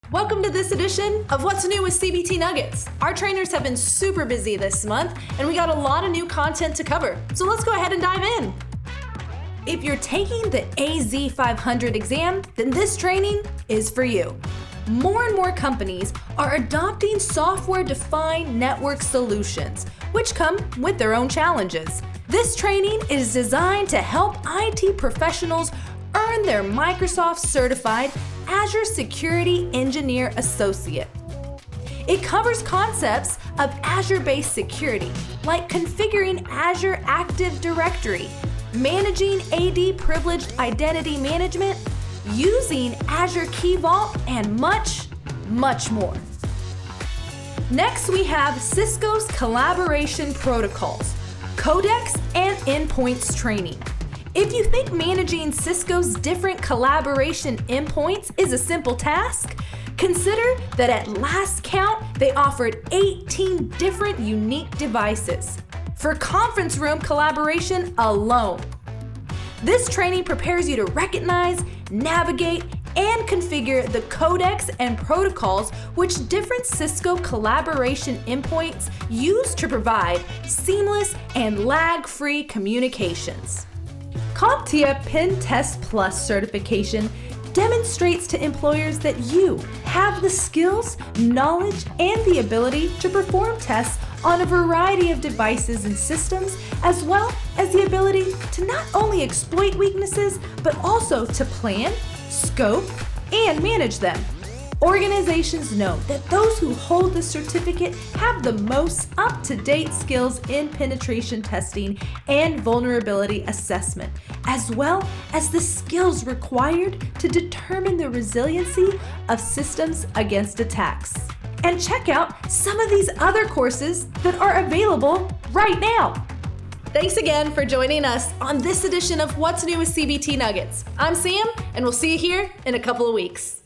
Welcome to this edition of What's New with CBT Nuggets. Our trainers have been super busy this month, and we got a lot of new content to cover. So let's go ahead and dive in. If you're taking the AZ500 exam, then this training is for you. More and more companies are adopting software-defined network solutions, which come with their own challenges. This training is designed to help IT professionals earn their Microsoft certified Azure Security Engineer Associate. It covers concepts of Azure-based security, like configuring Azure Active Directory, managing AD privileged identity management, using Azure Key Vault, and much, much more. Next, we have Cisco's collaboration protocols, codecs, and endpoints training. If you think managing Cisco's different collaboration endpoints is a simple task, consider that at last count, they offered 18 different unique devices for conference room collaboration alone. This training prepares you to recognize, navigate, and configure the codecs and protocols which different Cisco collaboration endpoints use to provide seamless and lag-free communications. CompTIA Pen Test Plus certification demonstrates to employers that you have the skills, knowledge, and the ability to perform tests on a variety of devices and systems, as well as the ability to not only exploit weaknesses, but also to plan, scope, and manage them. Organizations know that those who hold the certificate have the most up-to-date skills in penetration testing and vulnerability assessment, as well as the skills required to determine the resiliency of systems against attacks. And check out some of these other courses that are available right now. Thanks again for joining us on this edition of What's New with CBT Nuggets. I'm Sam, and we'll see you here in a couple of weeks.